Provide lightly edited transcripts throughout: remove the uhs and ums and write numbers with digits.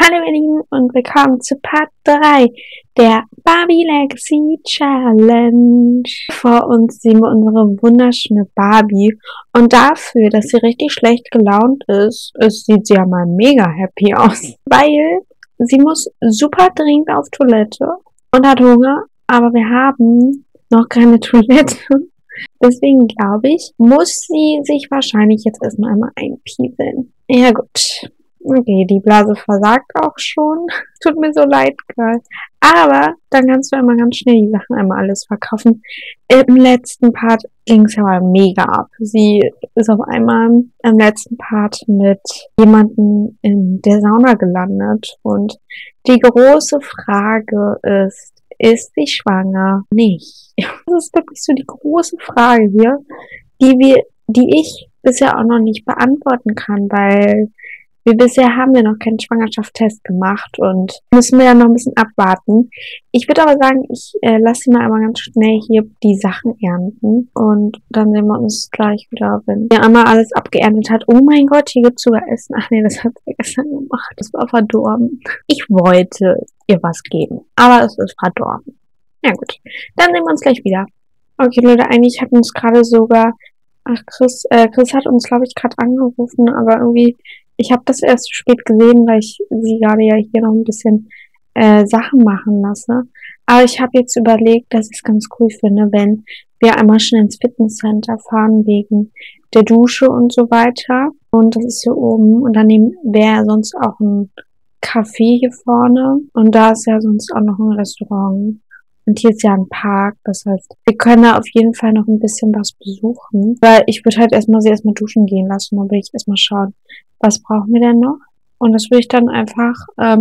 Hallo ihr Lieben und willkommen zu Part 3 der Barbie Legacy Challenge. Vor uns sehen wir unsere wunderschöne Barbie und dafür, dass sie richtig schlecht gelaunt ist, sieht sie ja mal mega happy aus, weil sie muss super dringend auf Toilette und hat Hunger, aber wir haben noch keine Toilette. Deswegen glaube ich, muss sie sich wahrscheinlich jetzt erstmal einmal einpieseln. Ja gut. Okay, die Blase versagt auch schon. Tut mir so leid, Girl. Aber dann kannst du einmal ganz schnell die Sachen einmal alles verkaufen. Im letzten Part ging es ja mal mega ab. Sie ist auf einmal im letzten Part mit jemandem in der Sauna gelandet. Und die große Frage ist sie schwanger? Nicht. Das ist wirklich so die große Frage hier, die ich bisher auch noch nicht beantworten kann, weil bisher haben wir noch keinen Schwangerschaftstest gemacht und müssen wir ja noch ein bisschen abwarten. Ich würde aber sagen, ich lasse sie mal einmal ganz schnell hier die Sachen ernten und dann sehen wir uns gleich wieder, wenn sie einmal alles abgeerntet hat. Oh mein Gott, hier gibt's sogar Essen. Ach nee, das hat sie gestern gemacht. Das war verdorben. Ich wollte ihr was geben, aber es ist verdorben. Ja gut, dann sehen wir uns gleich wieder. Okay Leute, eigentlich hat uns gerade sogar, Chris hat uns glaube ich gerade angerufen, aber irgendwie ich habe das erst zu spät gesehen, weil ich sie gerade ja hier noch ein bisschen Sachen machen lasse. Aber ich habe jetzt überlegt, dass ich es ganz cool finde, wenn wir einmal schnell ins Fitnesscenter fahren wegen der Dusche und so weiter. Und das ist hier oben. Und dann wäre sonst auch ein Café hier vorne. Und da ist ja sonst auch noch ein Restaurant. Und hier ist ja ein Park, das heißt, wir können da auf jeden Fall noch ein bisschen was besuchen. Weil ich würde halt sie erstmal duschen gehen lassen. Dann will ich erstmal schauen, was brauchen wir denn noch? Und das will ich dann einfach,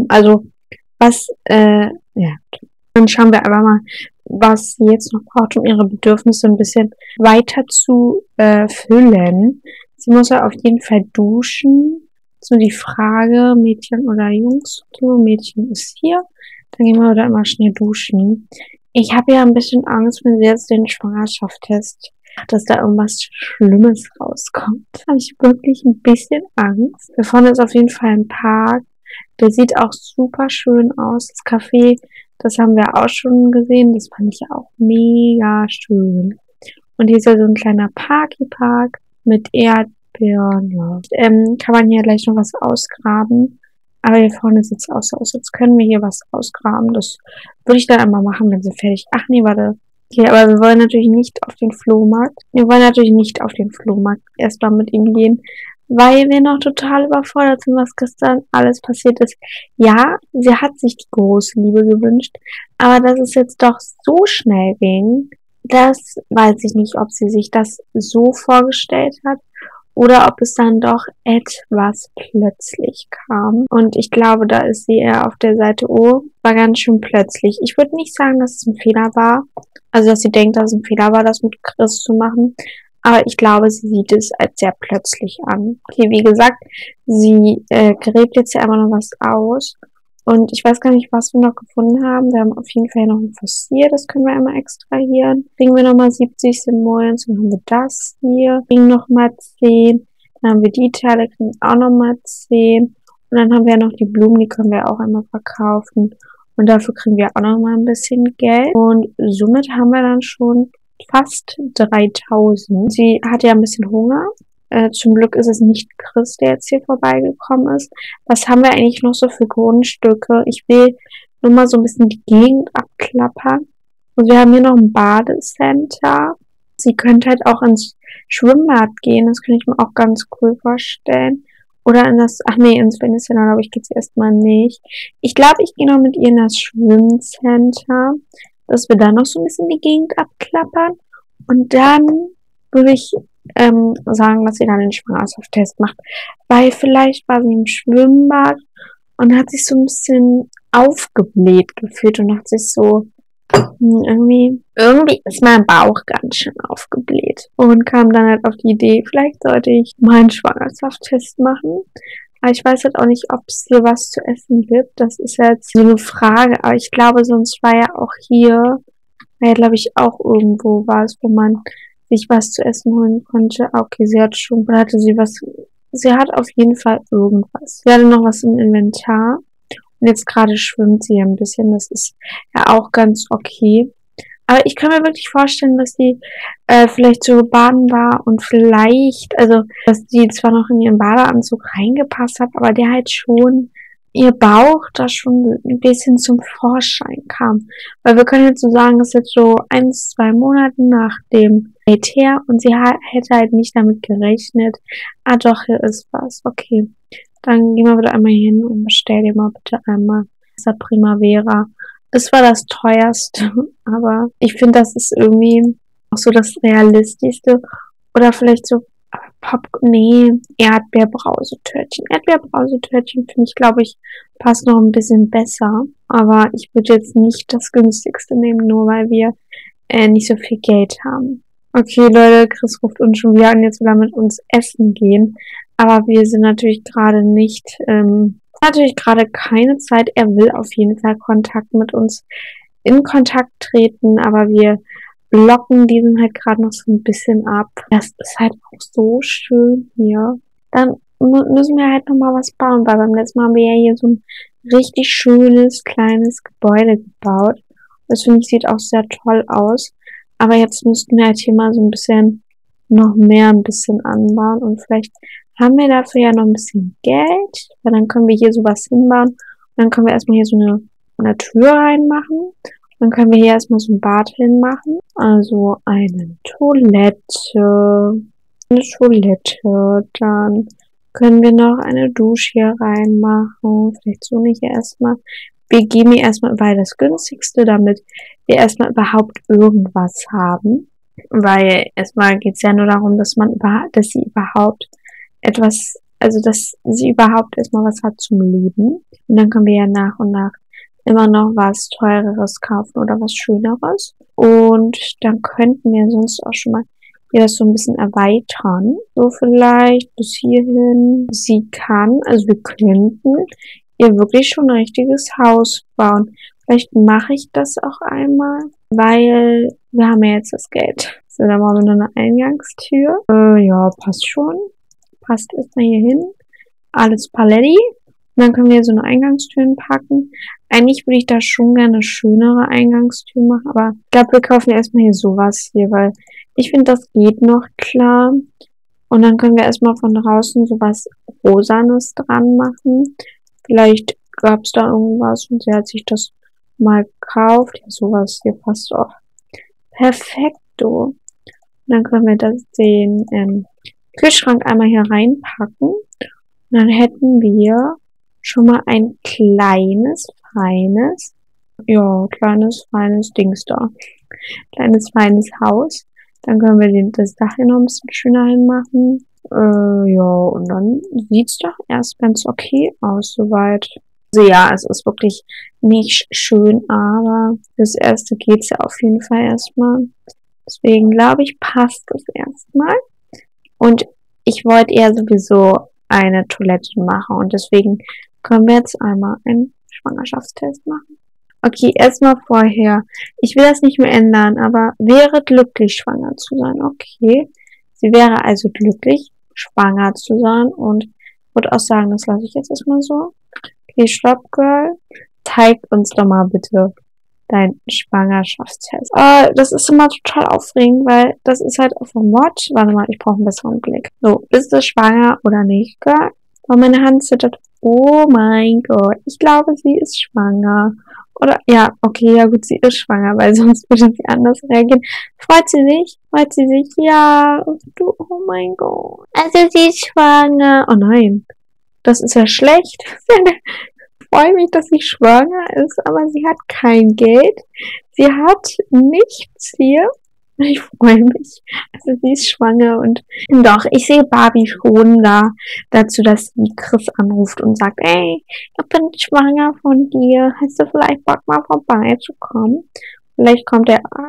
dann schauen wir einfach mal, was sie jetzt noch braucht, um ihre Bedürfnisse ein bisschen weiter zu füllen. Sie muss ja auf jeden Fall duschen. So die Frage, Mädchen oder Jungs. So, Mädchen ist hier. Dann gehen wir da immer schnell duschen. Ich habe ja ein bisschen Angst, wenn sie jetzt den Schwangerschaftstest, dass da irgendwas Schlimmes rauskommt. Da habe ich wirklich ein bisschen Angst. Da vorne ist auf jeden Fall ein Park. Der sieht auch super schön aus. Das Café, das haben wir auch schon gesehen. Das fand ich auch mega schön. Und hier ist ja so ein kleiner Park mit Erdbeeren. Ja. Kann man hier gleich noch was ausgraben. Aber hier vorne sieht es auch so aus, als können wir hier was ausgraben. Das würde ich dann einmal machen, wenn sie fertig. Ach nee, warte. Okay, aber wir wollen natürlich nicht auf den Flohmarkt. Erstmal mit ihm gehen, weil wir noch total überfordert sind, was gestern alles passiert ist. Ja, sie hat sich die große Liebe gewünscht, aber dass es jetzt doch so schnell ging, das weiß ich nicht, ob sie sich das so vorgestellt hat oder ob es dann doch etwas plötzlich kam. Und ich glaube, da ist sie eher auf der Seite, oh, war ganz schön plötzlich. Ich würde nicht sagen, dass es ein Fehler war. Also, dass sie denkt, dass es ein Fehler war, das mit Chris zu machen. Aber ich glaube, sie sieht es als sehr plötzlich an. Okay, wie gesagt, sie gräbt jetzt ja immer noch was aus. Und ich weiß gar nicht, was wir noch gefunden haben. Wir haben auf jeden Fall noch ein Fossil, das können wir einmal extrahieren. Kriegen wir nochmal 70 Simoleons, dann haben wir das hier. Kriegen nochmal 10. Dann haben wir die Teile, kriegen auch nochmal 10. Und dann haben wir ja noch die Blumen, die können wir auch einmal verkaufen. Und dafür kriegen wir auch nochmal ein bisschen Geld. Und somit haben wir dann schon fast 3000. Sie hat ja ein bisschen Hunger. Zum Glück ist es nicht Chris, der jetzt hier vorbeigekommen ist. Was haben wir eigentlich noch so für Grundstücke? Ich will nur mal so ein bisschen die Gegend abklappern. Und wir haben hier noch ein Badecenter. Sie könnte halt auch ins Schwimmbad gehen. Das könnte ich mir auch ganz cool vorstellen. Oder ins Fitnesscenter, glaube ich, geht's erstmal nicht. Ich glaube, ich gehe noch mit ihr in das Schwimmcenter, dass wir da noch so ein bisschen die Gegend abklappern. Und dann würde ich sagen, dass sie dann den Schwangerschaftstest macht. Weil vielleicht war sie im Schwimmbad und hat sich so ein bisschen aufgebläht gefühlt und hat sich so irgendwie ist mein Bauch ganz schön aufgebläht und kam dann halt auf die Idee, vielleicht sollte ich mal einen Schwangerschaftstest machen. Aber ich weiß halt auch nicht, ob es hier was zu essen gibt. Das ist jetzt so eine Frage. Aber ich glaube, sonst war ja auch hier, glaube ich, auch irgendwo was, wo man sich was zu essen holen konnte. Okay, sie hat auf jeden Fall irgendwas. Sie hatte noch was im Inventar. Und jetzt gerade schwimmt sie ein bisschen. Das ist ja auch ganz okay. Aber ich kann mir wirklich vorstellen, dass sie vielleicht so baden war und vielleicht, also dass sie zwar noch in ihren Badeanzug reingepasst hat, aber der halt schon ihr Bauch da schon ein bisschen zum Vorschein kam. Weil wir können jetzt so sagen, es ist jetzt so 1, 2 Monate nach dem Date her und sie hätte halt nicht damit gerechnet. Ah doch, hier ist was. Okay, dann gehen wir bitte einmal hin und bestell dir mal bitte einmal Wasser Primavera. Es war das teuerste, aber ich finde, das ist irgendwie auch so das Realistischste. Oder vielleicht so Erdbeerbrausetörtchen. Erdbeerbrausetörtchen finde ich, glaube ich, passt noch ein bisschen besser. Aber ich würde jetzt nicht das günstigste nehmen, nur weil wir nicht so viel Geld haben. Okay, Leute, Chris ruft uns schon wieder an, jetzt will er mit uns essen gehen. Aber wir sind natürlich gerade nicht, natürlich gerade keine Zeit. Er will auf jeden Fall in Kontakt treten, aber wir blocken diesen halt gerade noch so ein bisschen ab. Das ist halt auch so schön hier. Dann müssen wir halt nochmal was bauen, weil beim letzten Mal haben wir ja hier so ein richtig schönes, kleines Gebäude gebaut. Das finde ich sieht auch sehr toll aus. Aber jetzt müssten wir halt hier mal so ein bisschen ein bisschen anbauen und vielleicht haben wir dafür ja noch ein bisschen Geld, weil dann können wir hier sowas hinbauen und dann können wir erstmal hier so eine Tür reinmachen. Dann können wir hier erstmal so ein Bad hinmachen. Also eine Toilette. Dann können wir noch eine Dusche hier reinmachen. Vielleicht so nicht erstmal. Wir geben hier erstmal bei das günstigste, damit wir erstmal überhaupt irgendwas haben. Weil erstmal geht es ja nur darum, dass sie überhaupt erstmal was hat zum Leben. Und dann können wir ja nach und nach immer noch was Teureres kaufen oder was Schöneres. Und dann könnten wir sonst auch schon mal hier das so ein bisschen erweitern. So vielleicht bis hierhin. Also wir könnten ihr wirklich schon ein richtiges Haus bauen. Vielleicht mache ich das auch einmal, weil wir haben ja jetzt das Geld. So, dann machen wir noch eine Eingangstür. Ja, passt schon. Passt erstmal hier hin. Alles Paletti. Und dann können wir hier so eine Eingangstür packen. Eigentlich würde ich da schon gerne eine schönere Eingangstür machen, aber ich glaube, wir kaufen erstmal hier sowas hier, weil ich finde, das geht noch klar. Und dann können wir erstmal von draußen sowas Rosanes dran machen. Vielleicht gab es da irgendwas und sie hat sich das mal gekauft. Ja, sowas hier passt auch. Perfekto. Und dann können wir den Kühlschrank einmal hier reinpacken. Und dann hätten wir schon mal ein kleines, feines Dings da. Kleines, feines Haus. Dann können wir das Dach hier noch ein bisschen schöner hinmachen. Und dann sieht's doch erst ganz okay aus, soweit. Also ja, es ist wirklich nicht schön, aber fürs Erste geht's ja auf jeden Fall erstmal. Deswegen glaube ich, passt das erstmal. Und ich wollte eher sowieso eine Toilette machen und deswegen können wir jetzt einmal einen Schwangerschaftstest machen. Okay, erstmal vorher. Ich will das nicht mehr ändern, aber wäre glücklich, schwanger zu sein. Okay. Sie wäre also glücklich, schwanger zu sein und würde auch sagen, das lasse ich jetzt erstmal so. Okay, Stopp, Girl. Zeig uns doch mal bitte dein Schwangerschaftstest. Das ist immer total aufregend, weil das ist halt auf dem Watch. Warte mal, ich brauche einen besseren Blick. So, bist du schwanger oder nicht, Girl? Oh, meine Hand zittert. Oh mein Gott, ich glaube, sie ist schwanger. Oder, ja, okay, ja gut, sie ist schwanger, weil sonst würde sie anders reagieren. Freut sie sich? Freut sie sich? Ja, du, oh mein Gott. Also sie ist schwanger. Oh nein, das ist ja schlecht. Ich freue mich, dass sie schwanger ist, aber sie hat kein Geld. Sie hat nichts hier. Ich freue mich. Also sie ist schwanger und doch, ich sehe Barbie schon dazu, dass sie Chris anruft und sagt, ey, ich bin schwanger von dir. Hast du vielleicht Bock mal vorbeizukommen? Vielleicht kommt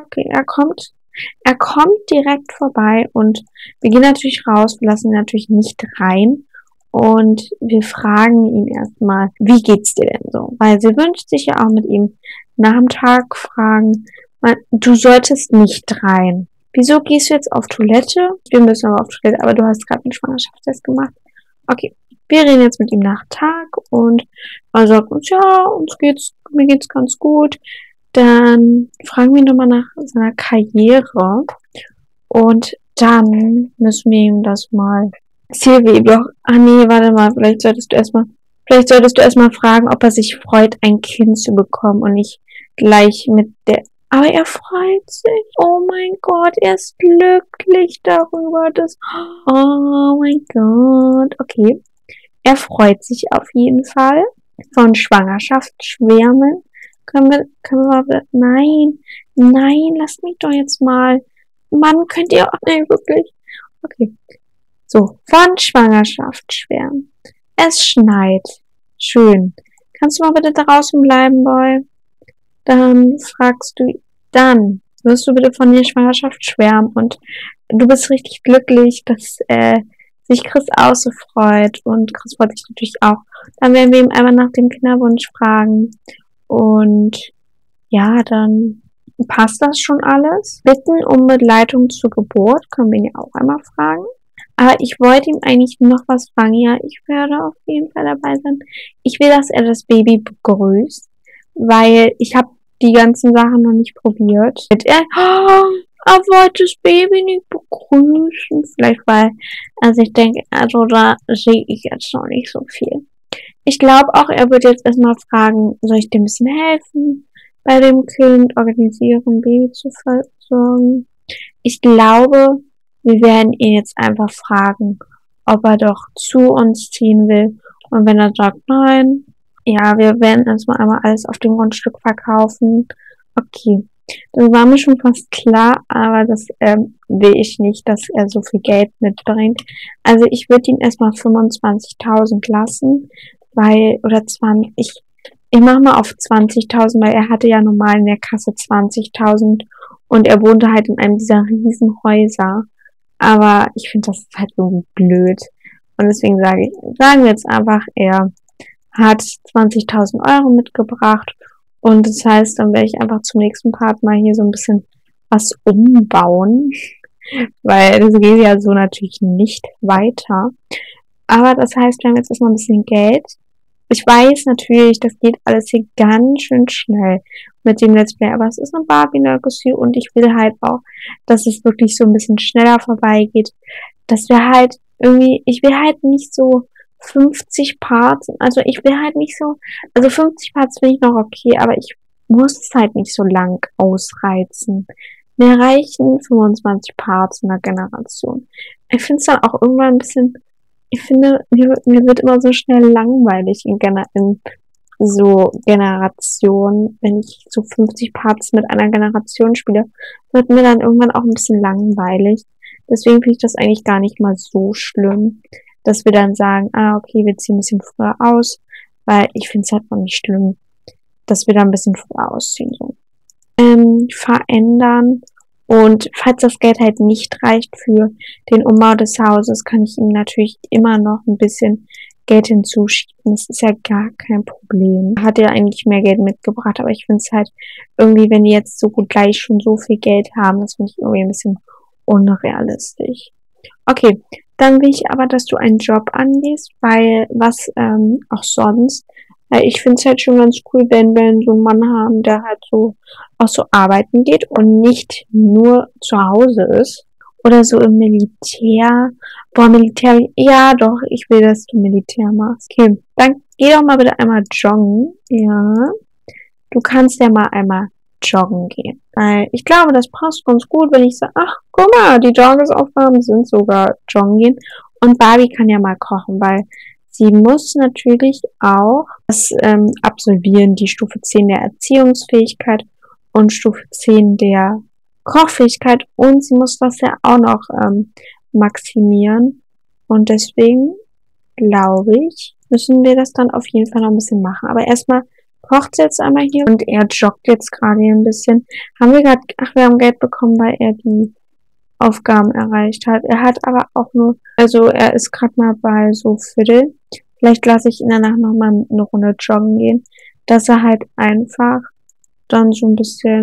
er kommt direkt vorbei und wir gehen natürlich raus, wir lassen ihn natürlich nicht rein. Und wir fragen ihn erstmal, wie geht's dir denn so? Weil sie wünscht sich ja auch mit ihm nach dem Tag fragen, du solltest nicht rein. Wieso gehst du jetzt auf Toilette? Wir müssen aber auf Toilette, aber du hast gerade einen Schwangerschaftstest gemacht. Okay, wir reden jetzt mit ihm nach Tag und er sagt uns, ja, mir geht's ganz gut. Dann fragen wir ihn nochmal nach seiner Karriere und dann müssen wir ihm das mal. Silvi, doch, nee, warte mal, vielleicht solltest du erstmal fragen, ob er sich freut, ein Kind zu bekommen und nicht gleich mit der. Aber er freut sich. Oh mein Gott, er ist glücklich darüber, dass. Oh mein Gott. Okay. Er freut sich auf jeden Fall. Von Schwangerschaft schwärmen. Nein, lass mich doch jetzt mal. Mann, könnt ihr auch, nein, wirklich. Okay. So, von Schwangerschaft schwärmen. Es schneit. Schön. Kannst du mal bitte draußen bleiben, Boy? Dann wirst du bitte von der Schwangerschaft schwärmen und du bist richtig glücklich, dass sich Chris auch so freut und Chris freut sich natürlich auch. Dann werden wir ihm einmal nach dem Kinderwunsch fragen und ja, dann passt das schon alles. Bitten um Begleitung zur Geburt können wir ihn ja auch einmal fragen. Aber ich wollte ihm eigentlich noch was fragen. Ja, ich werde auf jeden Fall dabei sein. Ich will, dass er das Baby begrüßt, weil ich habe die ganzen Sachen noch nicht probiert. Er wollte das Baby nicht begrüßen. Vielleicht also ich denke, also da sehe ich jetzt noch nicht so viel. Ich glaube auch, er wird jetzt erstmal fragen, soll ich dir ein bisschen helfen bei dem Kind, organisieren, Baby zu versorgen. Ich glaube, wir werden ihn jetzt einfach fragen, ob er doch zu uns ziehen will. Und wenn er sagt, nein, ja, wir werden erstmal einmal alles auf dem Grundstück verkaufen. Okay, das war mir schon fast klar, aber das will ich nicht, dass er so viel Geld mitbringt. Also ich würde ihm erstmal 25.000 lassen, oder 20, ich mache mal auf 20.000, weil er hatte ja normal in der Kasse 20.000 und er wohnte halt in einem dieser riesen Häuser. Aber ich finde, das ist halt irgendwie blöd. Und deswegen sagen wir jetzt einfach, er hat 20.000 Euro mitgebracht. Und das heißt, dann werde ich einfach zum nächsten Part mal hier so ein bisschen was umbauen. Weil das geht ja so natürlich nicht weiter. Aber das heißt, wir haben jetzt erstmal ein bisschen Geld. Ich weiß natürlich, das geht alles hier ganz schön schnell mit dem Let's Play, aber es ist eine Barbie-Legacy und ich will halt auch, dass es wirklich so ein bisschen schneller vorbeigeht, dass wir halt irgendwie, ich will halt nicht so 50 Parts, also 50 Parts finde ich noch okay, aber ich muss es halt nicht so lang ausreizen. Mir reichen 25 Parts in der Generation. Ich finde es dann auch irgendwann ein bisschen, ich finde, mir wird immer so schnell langweilig in so Generationen. Wenn ich so 50 Parts mit einer Generation spiele, wird mir dann irgendwann auch ein bisschen langweilig. Deswegen finde ich das eigentlich gar nicht mal so schlimm, dass wir dann sagen, okay, wir ziehen ein bisschen früher aus, weil ich finde es halt auch nicht schlimm, dass wir da ein bisschen früher ausziehen. So. Verändern. Und falls das Geld halt nicht reicht für den Umbau des Hauses, kann ich ihm natürlich immer noch ein bisschen Geld hinzuschieben. Das ist ja gar kein Problem. Hat ja eigentlich mehr Geld mitgebracht, aber ich finde es halt irgendwie, wenn die jetzt so gut gleich schon so viel Geld haben, das finde ich irgendwie ein bisschen unrealistisch. Okay, dann will ich aber, dass du einen Job angehst, weil was auch sonst. Ich finde es halt schon ganz cool, wenn wir so einen Mann haben, der halt so auch so arbeiten geht und nicht nur zu Hause ist. Oder so im Militär. Boah, Militär, ja doch, ich will, dass du Militär machst. Okay, dann geh doch mal bitte einmal joggen. Ja, du kannst ja mal einmal joggen gehen. Weil ich glaube, das passt ganz gut, wenn ich sage, ach, guck mal, die Tagesaufgaben sind sogar joggen gehen. Und Barbie kann ja mal kochen, weil sie muss natürlich auch das absolvieren, die Stufe 10 der Erziehungsfähigkeit und Stufe 10 der Kochfähigkeit und sie muss das ja auch noch maximieren. Und deswegen glaube ich, müssen wir das dann auf jeden Fall noch ein bisschen machen. Aber erstmal kocht sie jetzt einmal hier und er joggt jetzt gerade hier ein bisschen. Wir haben Geld bekommen, weil er die Aufgaben erreicht hat. Er hat aber auch nur, also er ist gerade mal bei so Viertel. Vielleicht lasse ich ihn danach nochmal eine Runde joggen gehen, dass er halt einfach dann so ein bisschen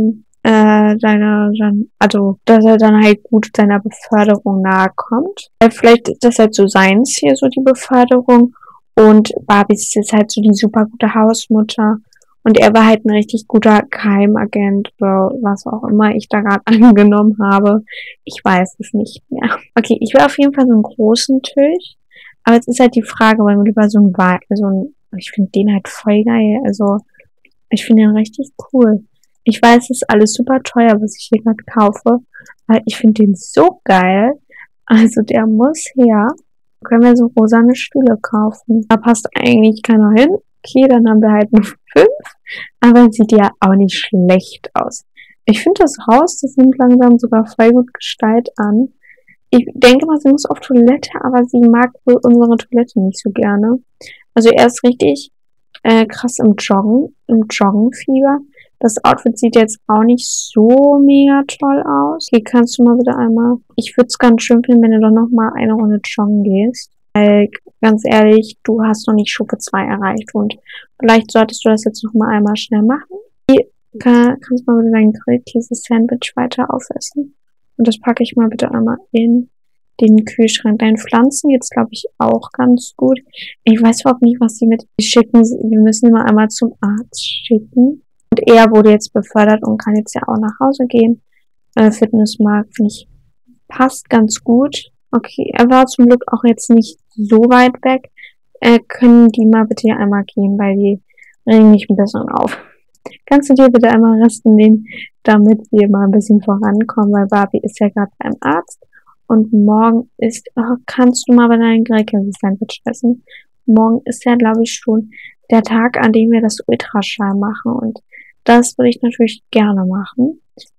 also, dass er dann halt gut seiner Beförderung nahe kommt. Vielleicht ist das halt so sein Ziel, so die Beförderung. Und Barbie ist jetzt halt so die super gute Hausmutter. Und er war halt ein richtig guter Geheimagent oder was auch immer ich da gerade angenommen habe. Ich weiß es nicht mehr. Okay, ich will auf jeden Fall so einen großen Tisch. Aber jetzt ist halt die Frage, wollen wir lieber ich finde den halt voll geil. Also, ich finde den richtig cool. Ich weiß, es ist alles super teuer, was ich hier gerade kaufe. Aber ich finde den so geil. Also, der muss her. Können wir so rosane Stühle kaufen. Da passt eigentlich keiner hin. Okay, dann haben wir halt nur 5. Aber sieht ja auch nicht schlecht aus. Ich finde das Haus, das nimmt langsam sogar voll gut Gestalt an. Ich denke mal, sie muss auf Toilette, aber sie mag wohl unsere Toilette nicht so gerne. Also er ist richtig krass im Joggenfieber. Das Outfit sieht jetzt auch nicht so mega toll aus. Okay, kannst du mal bitte einmal... Ich würde es ganz schön finden, wenn du doch noch mal eine Runde joggen gehst. Weil, ganz ehrlich, du hast noch nicht Stufe 2 erreicht. Und vielleicht solltest du das jetzt noch mal einmal schnell machen. Kannst du mal bitte dein Grillkäse-Sandwich weiter aufessen. Und das packe ich mal bitte einmal in den Kühlschrank. Deinen Pflanzen geht's, glaube ich, auch ganz gut. Ich weiß überhaupt nicht, was sie mit schicken. Wir müssen ihn mal einmal zum Arzt schicken. Und er wurde jetzt befördert und kann jetzt ja auch nach Hause gehen. Fitnessmarkt, finde ich, passt ganz gut. Okay, er war zum Glück auch jetzt nicht so weit weg. Können die mal bitte hier einmal gehen, weil die regen mich ein bisschen auf. Kannst du dir bitte einmal Resten nehmen, damit wir mal ein bisschen vorankommen, weil Barbie ist ja gerade beim Arzt. Und morgen kannst du mal bei deinem Grillkäse-Sandwich essen. Morgen ist ja, glaube ich, schon der Tag, an dem wir das Ultraschall machen. Und das würde ich natürlich gerne machen.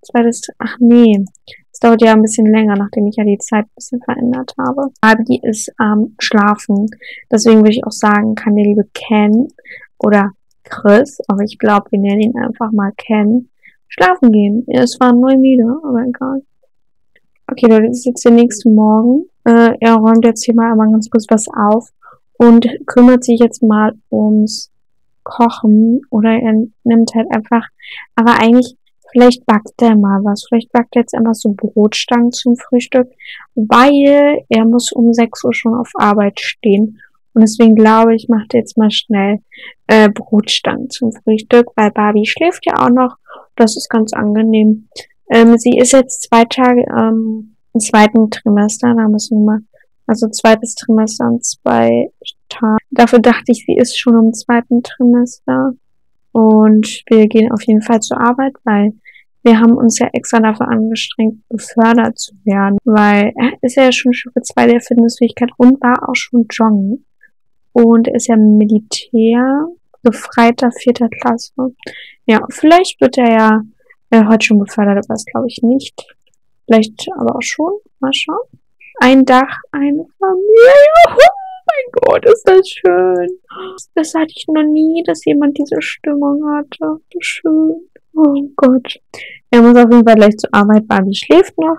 Es dauert ja ein bisschen länger, nachdem ich ja die Zeit ein bisschen verändert habe. Barbie ist am Schlafen. Deswegen würde ich auch sagen, kann der liebe Ken oder Chris, aber ich glaube, wir nennen ihn einfach mal Ken, schlafen gehen. Es war nur müde, aber egal. Okay, Leute, das ist jetzt der nächste Morgen. Er räumt jetzt hier mal einmal ganz kurz was auf und kümmert sich jetzt mal ums Kochen oder er nimmt halt einfach, aber eigentlich, vielleicht backt er mal was. Vielleicht backt er jetzt einfach so Brotstangen zum Frühstück, weil er muss um 6 Uhr schon auf Arbeit stehen. Und deswegen glaube ich, macht er jetzt mal schnell Brotstangen zum Frühstück, weil Barbie schläft ja auch noch. Das ist ganz angenehm. Sie ist jetzt 2 Tage im zweiten Trimester, da müssen wir mal, also zweites Trimester und 2 Tage. Dafür dachte ich, sie ist schon im zweiten Trimester. Und wir gehen auf jeden Fall zur Arbeit, weil wir haben uns ja extra dafür angestrengt, befördert zu werden, weil er ist ja schon Stufe 2 der Fitnessfähigkeit und war auch schon joggen. Und ist ja Militär, Gefreiter 4. Klasse. Ja, vielleicht wird er ja heute schon befördert, aber das glaube ich nicht. Vielleicht aber auch schon. Mal schauen. Ein Dach, eine Familie. Oh mein Gott, ist das schön. Das hatte ich noch nie, dass jemand diese Stimmung hatte. So schön. Oh Gott. Er muss auf jeden Fall gleich zur Arbeit. Barbie schläft noch.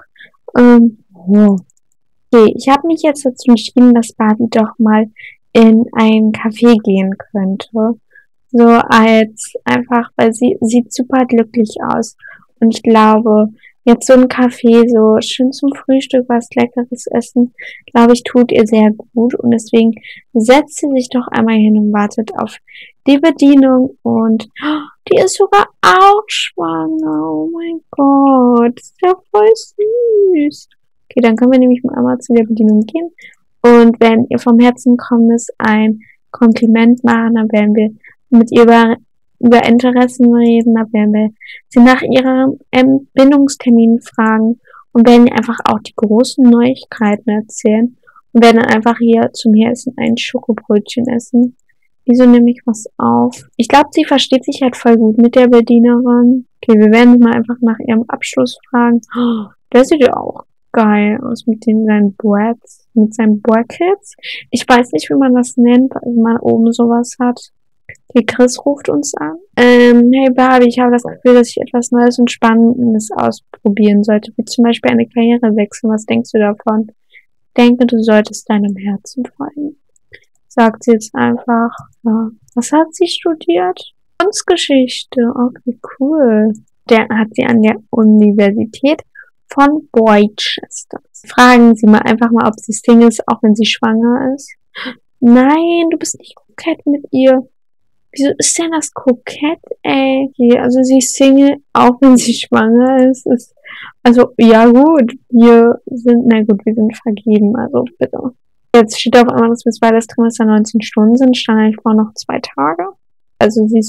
Okay, ich habe mich jetzt dazu entschieden, dass Barbie doch mal in ein Café gehen könnte. So als einfach, weil sie sieht super glücklich aus. Und ich glaube, jetzt so ein Café, so schön zum Frühstück was Leckeres essen, glaube ich, tut ihr sehr gut. Und deswegen setzt sie sich doch einmal hin und wartet auf die Bedienung. Und die ist sogar auch schwanger. Oh mein Gott, das ist ja voll süß. Okay, dann können wir nämlich mal einmal zu der Bedienung gehen. Und wenn ihr vom Herzen kommendes ein Kompliment machen, dann werden wir mit ihr über Interessen reden, dann werden wir sie nach ihrem Bindungstermin fragen und werden ihr einfach auch die großen Neuigkeiten erzählen und werden dann einfach hier zum Essen ein Schokobrötchen essen. Wieso nehme ich was auf? Ich glaube, sie versteht sich halt voll gut mit der Bedienerin. Okay, wir werden sie mal einfach nach ihrem Abschluss fragen. Oh, der sieht ja auch geil aus mit seinen Brackets. Ich weiß nicht, wie man das nennt, wenn man oben sowas hat. Die Chris ruft uns an. Hey Barbie, ich habe das Gefühl, dass ich etwas Neues und Spannendes ausprobieren sollte, wie zum Beispiel eine Karrierewechsel. Was denkst du davon? Denke, du solltest deinem Herzen folgen. Sagt sie jetzt einfach. Ja. Was hat sie studiert? Kunstgeschichte. Okay, cool. Der hat sie an der Universität von Worcester. Fragen Sie mal einfach mal, ob sie Single ist, auch wenn sie schwanger ist. Nein, du bist nicht kokett mit ihr. Wieso ist denn das kokett, ey? Also sie ist Single, auch wenn sie schwanger ist. Also, ja gut, wir sind vergeben, also bitte. Jetzt steht auf einmal, dass bis das Trimester 19 Stunden sind, stand eigentlich vor noch 2 Tage. Also sie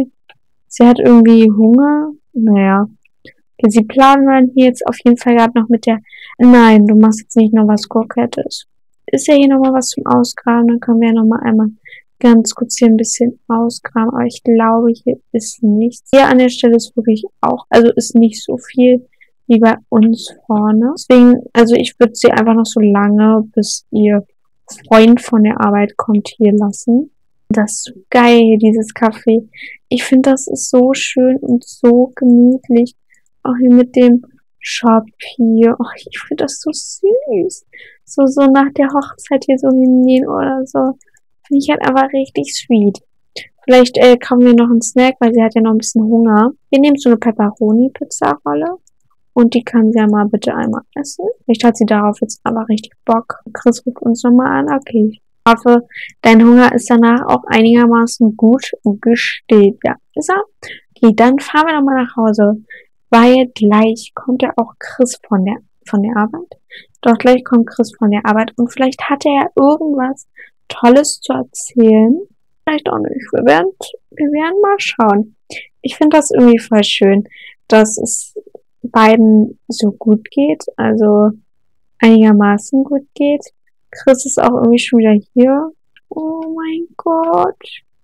hat irgendwie Hunger. Naja. Okay, sie planen hier jetzt auf jeden Fall gerade noch mit der, nein, du machst jetzt nicht noch was Kokettes. Ist ja hier nochmal was zum Ausgraben, dann können wir ja nochmal einmal ganz kurz hier ein bisschen ausgraben, aber ich glaube, hier ist nichts. Hier an der Stelle ist wirklich auch, also ist nicht so viel wie bei uns vorne. Deswegen, also ich würde sie einfach noch so lange, bis ihr Freund von der Arbeit kommt, hier lassen. Das ist so geil hier, dieses Café. Ich finde, das ist so schön und so gemütlich. Auch hier mit dem Shop hier. Oh, ich finde das so süß. So nach der Hochzeit hier so hingehen oder so. Finde ich halt einfach richtig sweet. Vielleicht kaufen wir noch einen Snack, weil sie hat ja noch ein bisschen Hunger. Wir nehmen so eine Pepperoni-Pizza-Rolle. Und die kann sie ja mal bitte einmal essen. Vielleicht hat sie darauf jetzt aber richtig Bock. Chris ruft uns nochmal an. Okay. Ich hoffe, dein Hunger ist danach auch einigermaßen gut gestillt. Ja, ist er? Okay, dann fahren wir nochmal nach Hause. Weil gleich kommt ja auch Chris von der Arbeit. Doch gleich kommt Chris von der Arbeit. Und vielleicht hat er ja irgendwas Tolles zu erzählen. Vielleicht auch nicht. Wir werden mal schauen. Ich finde das irgendwie voll schön, dass es beiden so gut geht, also einigermaßen gut geht. Chris ist auch irgendwie schon wieder hier. Oh mein Gott.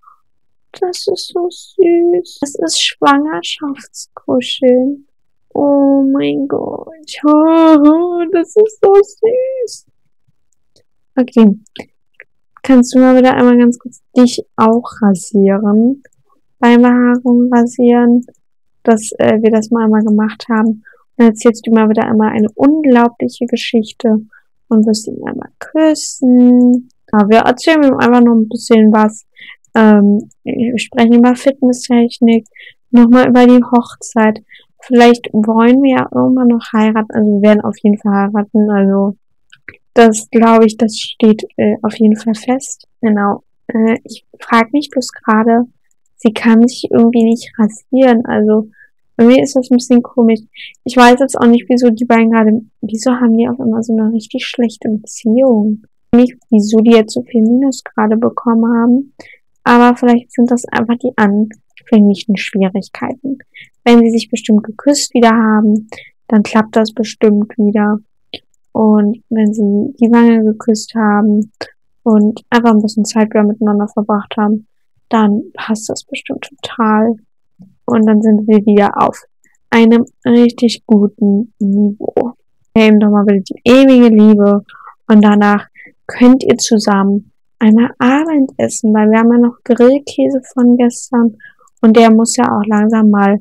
Das ist so süß. Das ist Schwangerschaftskuscheln. Oh mein Gott. Oh, das ist so süß. Okay. Kannst du mal wieder einmal ganz kurz dich auch rasieren? Beim Haaren rasieren. Dass wir das mal einmal gemacht haben. Und dann erzählst du mal wieder einmal eine unglaubliche Geschichte und wirst ihn einmal küssen. Ja, wir erzählen ihm einfach noch ein bisschen was. Wir sprechen über Fitnesstechnik, nochmal über die Hochzeit. Vielleicht wollen wir ja irgendwann noch heiraten. Also wir werden auf jeden Fall heiraten. Also das glaube ich, das steht auf jeden Fall fest. Genau. Ich frage mich bloß gerade, sie kann sich irgendwie nicht rasieren. Also, irgendwie ist das ein bisschen komisch. Ich weiß jetzt auch nicht, wieso die beiden gerade, wieso haben die auf einmal so eine richtig schlechte Beziehung? Nicht, wieso die jetzt so viel Minus gerade bekommen haben. Aber vielleicht sind das einfach die anfänglichen Schwierigkeiten. Wenn sie sich bestimmt geküsst wieder haben, dann klappt das bestimmt wieder. Und wenn sie die Wange geküsst haben und einfach ein bisschen Zeit wieder miteinander verbracht haben, dann passt das bestimmt total. Und dann sind wir wieder auf einem richtig guten Niveau. Nehmt doch mal bitte die ewige Liebe und danach könnt ihr zusammen einmal Abendessen, weil wir haben ja noch Grillkäse von gestern und der muss ja auch langsam mal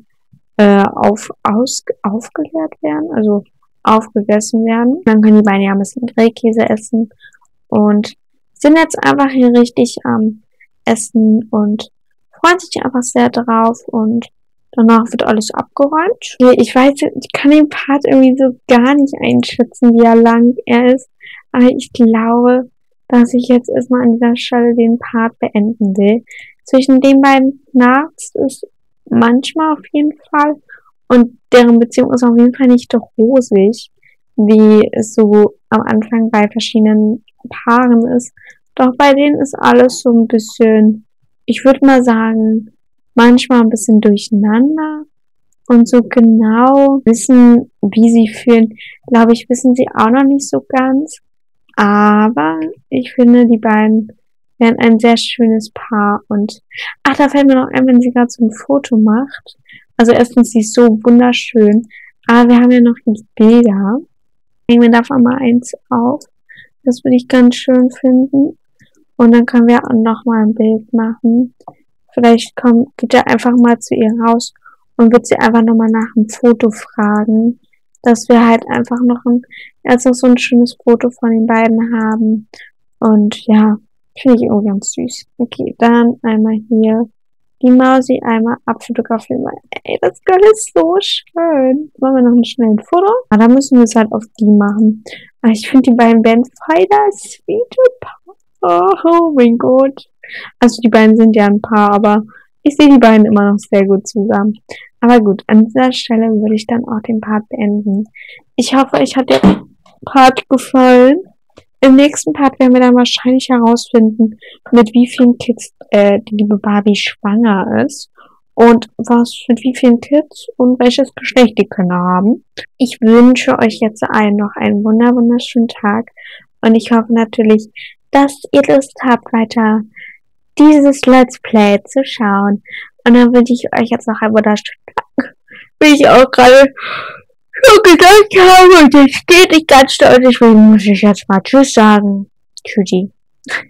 aufgeleert werden, also aufgegessen werden. Dann können die beiden ja ein bisschen Grillkäse essen und sind jetzt einfach hier richtig am Essen und freuen sich einfach sehr drauf und danach wird alles abgeräumt. Ich weiß, ich kann den Part irgendwie so gar nicht einschätzen, wie lang er ist, aber ich glaube, dass ich jetzt erstmal an dieser Stelle den Part beenden will. Zwischen den beiden knarzt es manchmal auf jeden Fall und deren Beziehung ist auf jeden Fall nicht so rosig, wie es so am Anfang bei verschiedenen Paaren ist. Doch bei denen ist alles so ein bisschen, ich würde mal sagen, manchmal ein bisschen durcheinander und so genau wissen, wie sie fühlen, glaube ich, wissen sie auch noch nicht so ganz. Aber ich finde, die beiden wären ein sehr schönes Paar und, ach, da fällt mir noch ein, wenn sie gerade so ein Foto macht. Also erstens, sie ist so wunderschön, aber wir haben ja noch die Bilder. Nehmen wir davon mal eins auf. Das würde ich ganz schön finden. Und dann können wir auch noch mal ein Bild machen. Vielleicht geht er einfach mal zu ihr raus und wird sie einfach nochmal nach einem Foto fragen, dass wir halt einfach noch erst noch so ein schönes Foto von den beiden haben. Und ja, finde ich auch ganz süß. Okay, dann einmal hier die Mausi einmal abfotografieren, weil, ey, das Girl ist so schön. Machen wir noch ein schnelles Foto? Ah, da müssen wir es halt auf die machen. Aber ich finde, die beiden werden Fighter Sweet Paar. Oh mein Gott. Also die beiden sind ja ein Paar, aber ich sehe die beiden immer noch sehr gut zusammen. Aber gut, an dieser Stelle würde ich dann auch den Part beenden. Ich hoffe, euch hat der Part gefallen. Im nächsten Part werden wir dann wahrscheinlich herausfinden, mit wie vielen Kids die liebe Barbie schwanger ist und mit wie vielen Kids und welches Geschlecht die Kinder haben. Ich wünsche euch jetzt allen noch einen wunderschönen Tag und ich hoffe natürlich, dass ihr Lust habt, weiter dieses Let's Play zu schauen. Und dann wünsche ich euch jetzt noch einen wunderschönen Tag. Wie ich auch gerade so gedacht habe, und es geht nicht ganz deutlich, deswegen muss ich jetzt mal Tschüss sagen. Tschüssi.